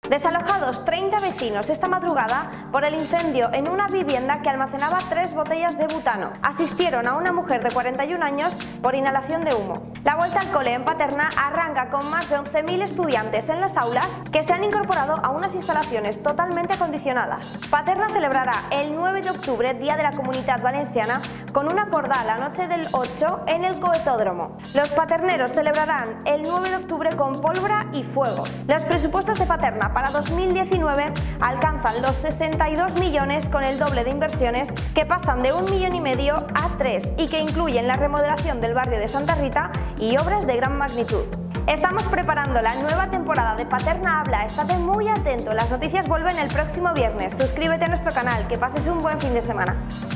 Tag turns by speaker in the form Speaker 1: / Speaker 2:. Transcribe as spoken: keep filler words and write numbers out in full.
Speaker 1: Desalojados treinta vecinos esta madrugada por el incendio en una vivienda que almacenaba tres botellas de butano. Asistieron a una mujer de cuarenta y un años por inhalación de humo. La vuelta al cole en Paterna arranca con más de once mil estudiantes en las aulas que se han incorporado a unas instalaciones totalmente acondicionadas. Paterna celebrará el nueve de octubre, Día de la Comunitat Valenciana, con una corda la noche del ocho en el Coetódromo. Los paterneros celebrarán el nueve de octubre con pólvora y fuego. Los presupuestos de Paterna para dos mil diecinueve alcanzan los sesenta y dos millones, con el doble de inversiones que pasan de un millón y medio a tres y que incluyen la remodelación del barrio de Santa Rita y obras de gran magnitud. Estamos preparando la nueva temporada de Paterna Habla. Estate muy atento, las noticias vuelven el próximo viernes. Suscríbete a nuestro canal, que pases un buen fin de semana.